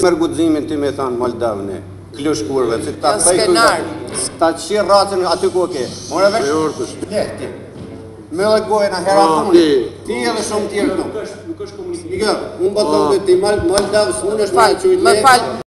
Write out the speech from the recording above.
Mërë gudzimin ti me thanë Moldavëne, klushkurve, se ta skenar. Ta qirë ratën aty ku ke. More vesh? Ti. Me dhe gojën a herat unë. Ti edhe shumë tjerë këtu. Nuk është komunikimi. Unë bëtë të ti Moldavës, unë është me qujtë.